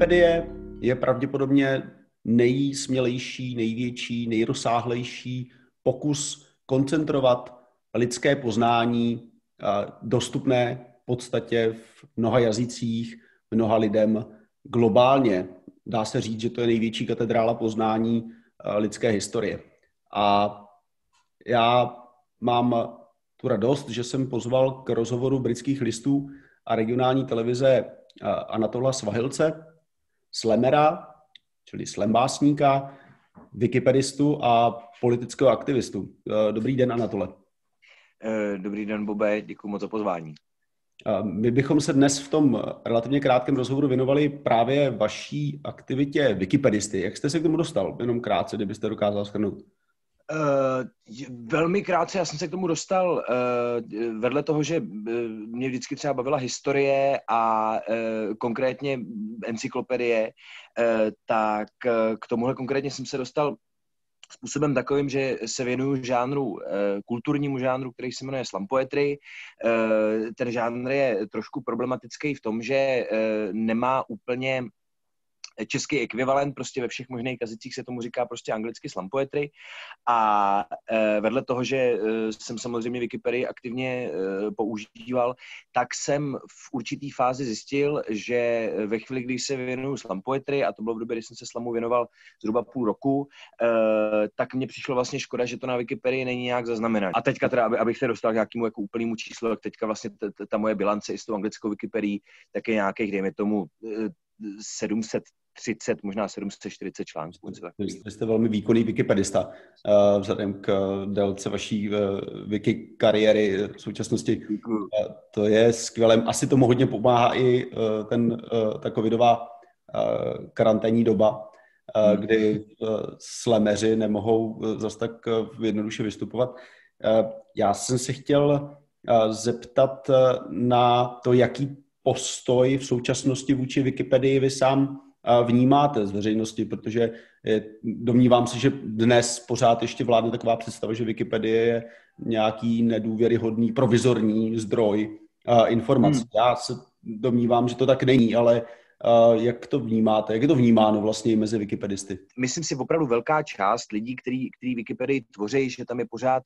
Wikipedie je pravděpodobně nejsmělejší, největší, nejrozsáhlejší pokus koncentrovat lidské poznání dostupné v podstatě v mnoha jazycích, mnoha lidem globálně. Dá se říct, že to je největší katedrála poznání lidské historie. A já mám tu radost, že jsem pozval k rozhovoru Britských listů a regionální televize Anatola Svahilce, slamera, čili slambásníka, wikipedistu a politického aktivistu. Dobrý den, Anatole. Dobrý den, Bobe, děkuji moc za pozvání. My bychom se dnes v tom relativně krátkém rozhovoru věnovali právě vaší aktivitě wikipedisty. Jak jste se k tomu dostal? Jenom krátce, kdybyste dokázal shrnout. Velmi krátce, já jsem se k tomu dostal vedle toho, že mě vždycky třeba bavila historie a konkrétně encyklopedie, tak k tomuhle konkrétně jsem se dostal způsobem takovým, že se věnuju žánru, kulturnímu žánru, který se jmenuje slam poetry. Ten žánr je trošku problematický v tom, že nemá úplně český ekvivalent, prostě ve všech možných jazycích se tomu říká prostě anglicky slam poetry a vedle toho, že jsem samozřejmě Wikipedii aktivně používal, tak jsem v určitý fázi zjistil, že ve chvíli, když se věnuju slam poetry, a to bylo v době, kdy jsem se slamu věnoval zhruba půl roku, tak mně přišlo vlastně škoda, že to na Wikipedii není nějak zaznamenané. A teďka teda, abych se dostal k nějakému jako úplnému číslu, tak teďka vlastně ta moje bilance i s tou anglickou Wikipedií, tak je nějakých, dejme tomu, 730, možná 740 článků. Vy jste velmi výkonný wikipedista vzhledem k délce vaší wiki kariéry v současnosti. To je skvělé. Asi tomu hodně pomáhá i ta covidová karanténní doba, kdy slameři nemohou zase tak jednoduše vystupovat. Já jsem se chtěl zeptat na to, jaký postoj v současnosti vůči Wikipedii vy sám vnímáte z veřejnosti, protože domnívám se, že dnes pořád ještě vládne taková představa, že Wikipedie je nějaký nedůvěryhodný provizorní zdroj informací. Já se domnívám, že to tak není, ale jak to vnímáte? Jak je to vnímáno vlastně i mezi wikipedisty? Myslím si opravdu velká část lidí, kteří Wikipedii tvoří, že tam je pořád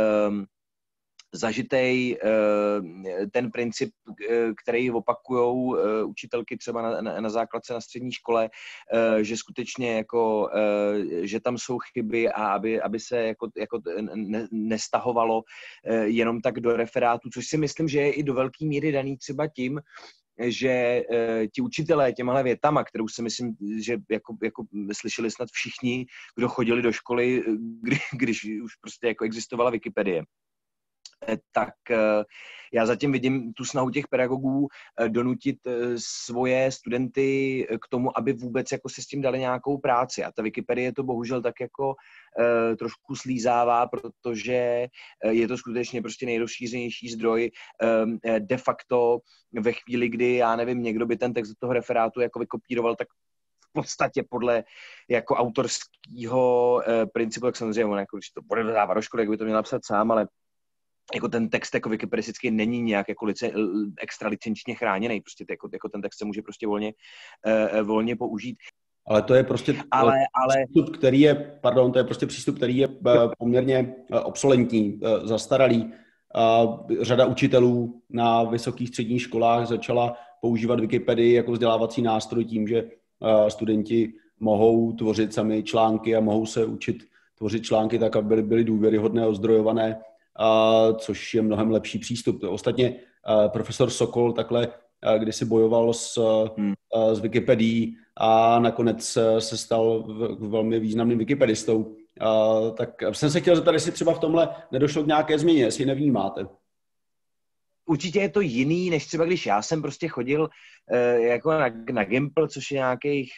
zažitej ten princip, který opakujou učitelky třeba na základce, na střední škole, že skutečně jako, že tam jsou chyby a aby se jako nestahovalo jenom tak do referátu, což si myslím, že je i do velké míry daný třeba tím, že ti učitelé těmhle větama, kterou si myslím, že jako slyšeli snad všichni, kdo chodili do školy, když už prostě jako existovala Wikipedie, tak já zatím vidím tu snahu těch pedagogů donutit svoje studenty k tomu, aby vůbec jako si s tím dali nějakou práci. A ta Wikipedie to bohužel tak jako trošku slízává, protože je to skutečně prostě nejrozšířenější zdroj. De facto ve chvíli, kdy, já nevím, někdo by ten text do toho referátu jako vykopíroval, tak v podstatě podle jako autorského principu, tak samozřejmě, jako, když to bude dávat do školy, jak by to měl napsat sám, ale jako ten text jako wikipedisticky není nějak jako extra licenčně chráněný, prostě jako ten text se může prostě volně použít. Ale to je prostě přístup, který je, to je prostě přístup, který je poměrně obsolentní, zastaralý. Řada učitelů na vysokých středních školách začala používat Wikipedii jako vzdělávací nástroj tím, že studenti mohou tvořit sami články a mohou se učit tvořit články tak, aby byly důvěryhodné, ozdrojované, což je mnohem lepší přístup. Ostatně profesor Sokol takhle kdysi bojoval s Wikipedií a nakonec se stal velmi významným wikipedistou. Tak jsem se chtěl zeptat, jestli třeba v tomhle nedošlo k nějaké změně, jestli nevnímáte. Určitě je to jiný, než třeba když já jsem prostě chodil jako na Gimple, což je nějakých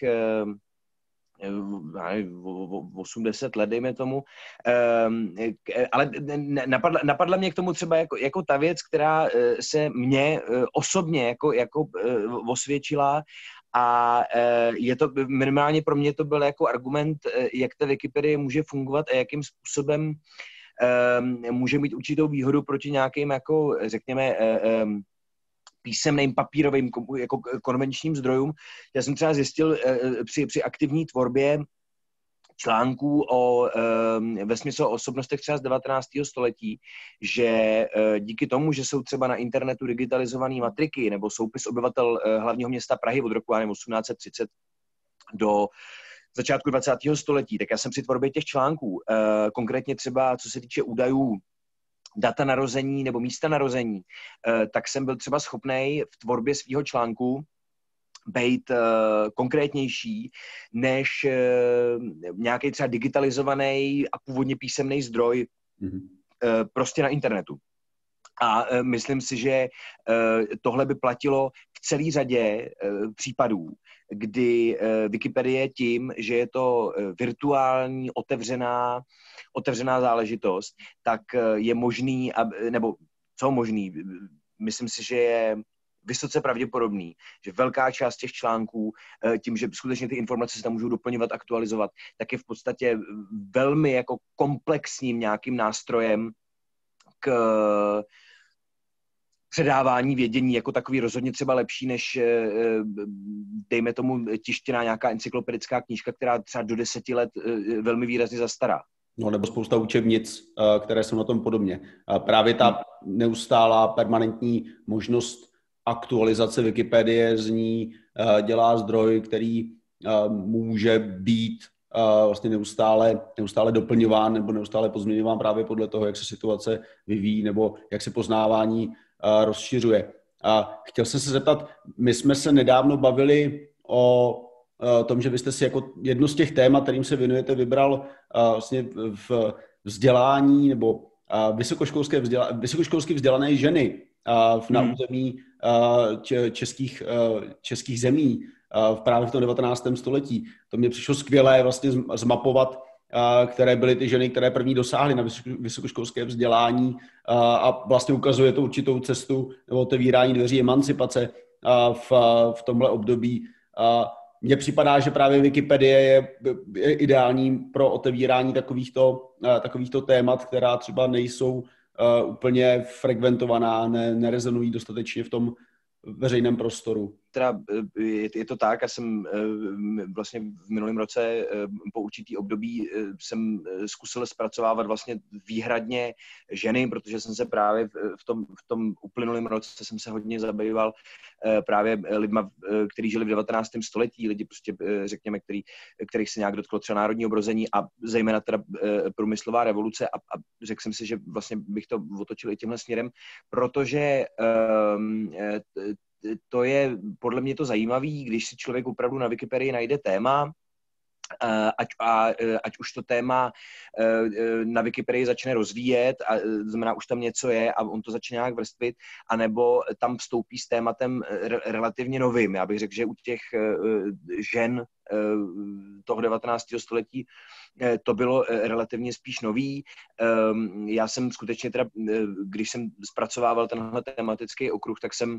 80 let, dejme tomu, ale napadla mě k tomu třeba jako ta věc, která se mně osobně jako osvědčila a je to minimálně pro mě to byl jako argument, jak ta Wikipedie může fungovat a jakým způsobem může mít určitou výhodu proti nějakým jako, řekněme, písemným, papírovým, jako konvenčním zdrojům. Já jsem třeba zjistil při aktivní tvorbě článků o vesměs o osobnostech třeba z 19. století, že díky tomu, že jsou třeba na internetu digitalizované matriky nebo soupis obyvatel hlavního města Prahy od roku 1830 do začátku 20. století, tak já jsem při tvorbě těch článků, konkrétně třeba co se týče údajů data narození nebo místa narození, tak jsem byl třeba schopnej v tvorbě svého článku být konkrétnější než nějaký třeba digitalizovaný a původně písemný zdroj prostě na internetu. A myslím si, že tohle by platilo v celé řadě případů, kdy Wikipedie tím, že je to virtuální, otevřená záležitost, tak je možný, nebo co možný, myslím si, že je vysoce pravděpodobný, že velká část těch článků, tím, že skutečně ty informace se tam můžou doplňovat, aktualizovat, tak je v podstatě velmi jako komplexním nějakým nástrojem k předávání vědění jako takový rozhodně třeba lepší, než dejme tomu tištěná nějaká encyklopedická knížka, která třeba do 10 let velmi výrazně zastará. No, nebo spousta učebnic, které jsou na tom podobně. Právě ta neustálá permanentní možnost aktualizace Wikipedie z ní dělá zdroj, který může být vlastně neustále doplňován nebo neustále pozměňován právě podle toho, jak se situace vyvíjí nebo jak se poznávání rozšiřuje. Chtěl jsem se zeptat, my jsme se nedávno bavili o tom, že vy jste si jako jedno z těch témat, kterým se věnujete, vybral vlastně v vzdělání nebo vysokoškolsky vzdělané ženy na území českých zemí právě v tom 19. století. To mě přišlo skvělé vlastně zmapovat, které byly ty ženy, které první dosáhly na vysokoškolské vzdělání a vlastně ukazuje to určitou cestu nebo otevírání dveří emancipace v tomhle období. Mně připadá, že právě Wikipedie je ideální pro otevírání takovýchto témat, která třeba nejsou úplně frekventovaná, nerezonují dostatečně v tom veřejném prostoru. Teda je to tak, já jsem vlastně v minulém roce po určitý období jsem zkusil zpracovávat vlastně výhradně ženy, protože jsem se právě v tom uplynulém roce jsem se hodně zabýval právě lidma, kteří žili v 19. století, lidi prostě řekněme, kterých se nějak dotklo třeba národní obrození a zejména teda průmyslová revoluce a řekl jsem si, že vlastně bych to otočil i tímhle směrem, protože to je podle mě to zajímavý, když si člověk opravdu na Wikipedii najde téma, ať už to téma na Wikipedii začne rozvíjet, a znamená, už tam něco je a on to začne nějak vrstvit, anebo tam vstoupí s tématem relativně novým. Já bych řekl, že u těch žen toho 19. století to bylo relativně spíš nový. Já jsem skutečně teda, když jsem zpracovával tenhle tematický okruh, tak jsem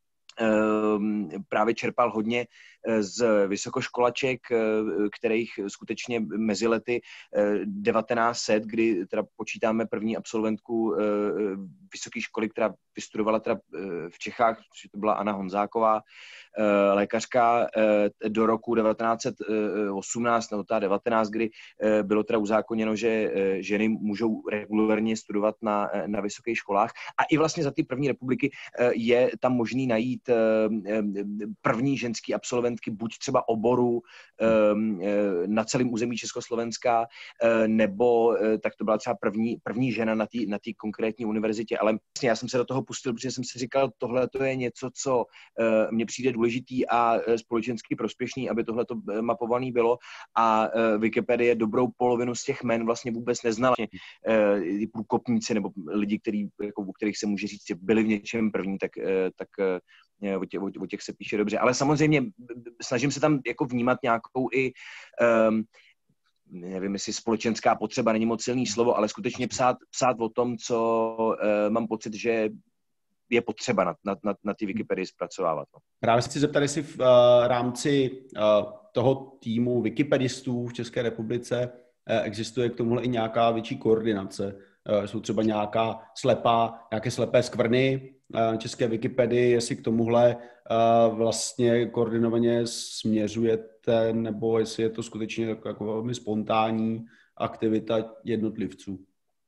právě čerpal hodně z vysokoškolaček, kterých skutečně mezi lety 1900, kdy teda počítáme první absolventku vysoké školy, která vystudovala teda v Čechách, to byla Anna Honzáková, lékařka, do roku 1918 nebo 19, kdy bylo teda uzákoněno, že ženy můžou regulárně studovat na vysokých školách. A i vlastně za ty první republiky je tam možný najít první ženský absolventky buď třeba oboru na celém území Československa, nebo tak to byla třeba první žena na té konkrétní univerzitě. Ale vlastně já jsem se do toho pustil, protože jsem si říkal, tohle to je něco, co mně přijde důležitý a společensky prospěšný, aby tohleto mapovaný bylo a Wikipedie dobrou polovinu z těch jmen vlastně vůbec neznala. Průkopníci nebo lidi, u kterých se může říct, že byli v něčem první, tak o těch se píše dobře. Ale samozřejmě snažím se tam jako vnímat nějakou i nevím, jestli společenská potřeba není moc silný slovo, ale skutečně psát o tom, co mám pocit, že je potřeba na ty Wikipedii zpracovávat. No. Právě se chci zeptat, jestli v rámci toho týmu wikipedistů v České republice existuje k tomuhle i nějaká větší koordinace jsou třeba nějaké slepé skvrny české Wikipedii, jestli k tomuhle vlastně koordinovaně směřujete, nebo jestli je to skutečně jako velmi spontánní aktivita jednotlivců?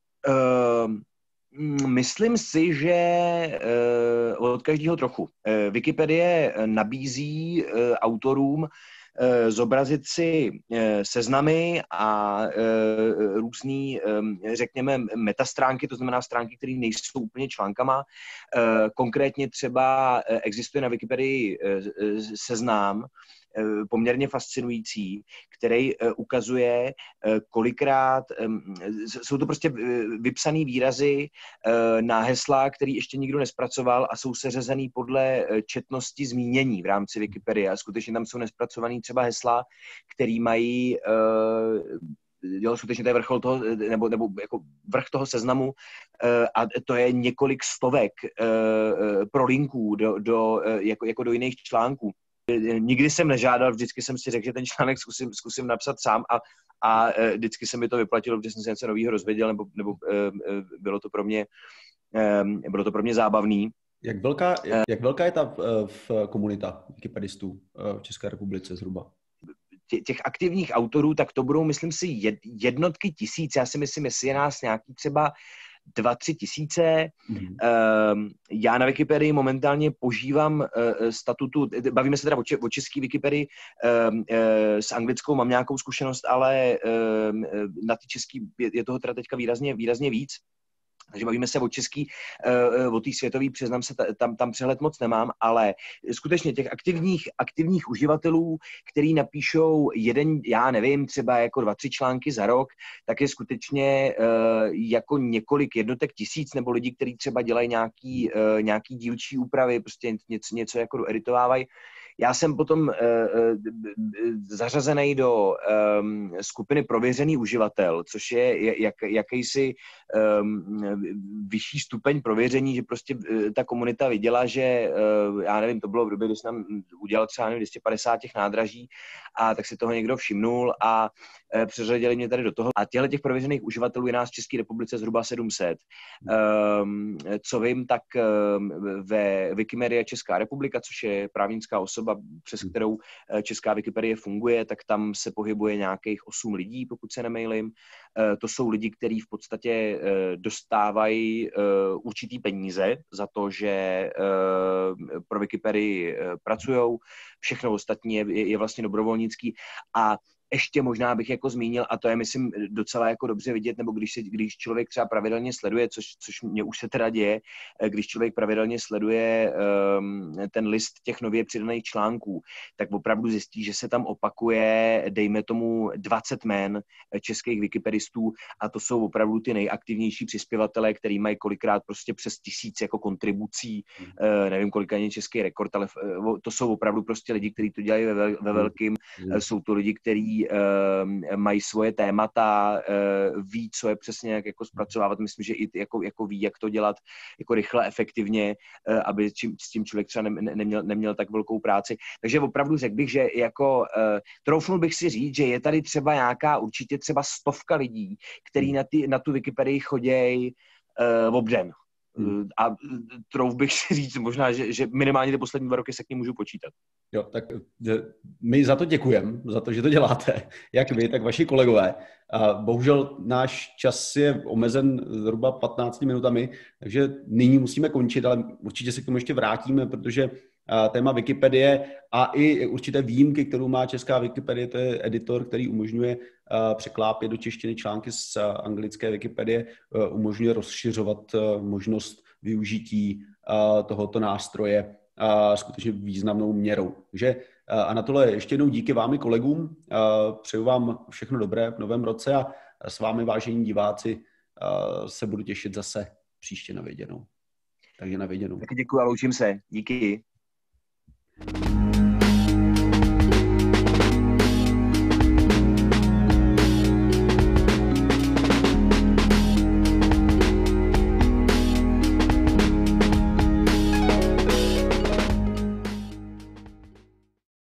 Myslím si, že od každého trochu. Wikipedie nabízí autorům zobrazit si seznamy a různý, řekněme, metastránky, to znamená stránky, které nejsou úplně článkama. Konkrétně třeba existuje na Wikipedii seznam, poměrně fascinující, který ukazuje, kolikrát, jsou to prostě vypsané výrazy na hesla, který ještě nikdo nespracoval a jsou seřazený podle četnosti zmínění v rámci Wikipedie. A skutečně tam jsou nespracovaný třeba hesla, který mají skutečně to je vrchol toho, nebo jako vrch toho seznamu a to je několik stovek prolinků jako do jiných článků. Nikdy jsem nežádal, vždycky jsem si řekl, že ten článek zkusím napsat sám a vždycky se mi to vyplatilo, protože jsem se něco nového rozvěděl, nebo bylo to pro mě zábavný. Jak velká je ta komunita wikipedistů v České republice zhruba? Těch aktivních autorů, tak to budou, myslím si, jednotky tisíc. Já si myslím, jestli je nás nějaký třeba 2-3 tisíce. Já na Wikipedii momentálně požívám statutu, bavíme se teda o český Wikipedii, s anglickou mám nějakou zkušenost, ale na ty český je toho teda teďka výrazně víc. Takže bavíme se o český, o té světový, přiznám se, tam přehled moc nemám, ale skutečně těch aktivních uživatelů, který napíšou já nevím, třeba jako 2-3 články za rok, tak je skutečně jako několik jednotek tisíc, nebo lidí, kteří třeba dělají nějaký dílčí úpravy, prostě něco jako doeditovávají. Já jsem potom zařazený do skupiny prověřený uživatel, což je jakýsi vyšší stupeň prověření, že prostě ta komunita viděla, že já nevím, to bylo v době, kdy jsem nám udělal třeba 250 těch nádraží a tak si toho někdo všimnul a přeřadili mě tady do toho. A těch prověřených uživatelů je nás v České republice zhruba 700. Co vím, tak ve Wikimedia Česká republika, což je právnická osoba, přes kterou česká Wikipedie funguje, tak tam se pohybuje nějakých 8 lidí, pokud se nemýlím. To jsou lidi, kteří v podstatě dostávají určitý peníze za to, že pro Wikipedii pracujou. Všechno ostatní je vlastně dobrovolnický a ještě možná bych jako zmínil, a to je, myslím, docela jako dobře vidět, nebo když člověk třeba pravidelně sleduje, což mě už se teda děje, když člověk pravidelně sleduje ten list těch nově přidaných článků, tak opravdu zjistí, že se tam opakuje, dejme tomu, 20 jmen českých wikipedistů a to jsou opravdu ty nejaktivnější přispěvatelé, který mají kolikrát prostě přes 1000 jako kontribucí, nevím, kolik ani český rekord, ale to jsou opravdu prostě lidi, kteří to dělají ve velkým, jsou to lidi, kteří mají svoje témata, ví, co je přesně jak jako zpracovávat. Myslím, že i jako ví, jak to dělat jako rychle, efektivně, aby s tím člověk třeba neměl tak velkou práci. Takže opravdu řekl bych, že jako troufnul bych si říct, že je tady třeba určitě třeba 100 lidí, který na tu Wikipedii chodějí obden. A trouf bych si říct možná, že minimálně ty poslední 2 roky se k ním můžu počítat. Jo, tak my za to děkujeme, za to, že to děláte, jak vy, tak vaši kolegové. Bohužel náš čas je omezen zhruba 15 minutami, takže nyní musíme končit, ale určitě se k tomu ještě vrátíme, protože téma Wikipedie a i určité výjimky, kterou má česká Wikipedie, to je editor, který umožňuje překlápět do češtiny články z anglické Wikipedie, umožňuje rozšiřovat možnost využití tohoto nástroje skutečně významnou měrou. Takže Anatole, ještě jednou díky vám i kolegům, přeju vám všechno dobré v novém roce a s vámi, vážení diváci, se budu těšit zase příště na viděnou. Takže na viděnou. Taky děkuji a loučím se. Díky.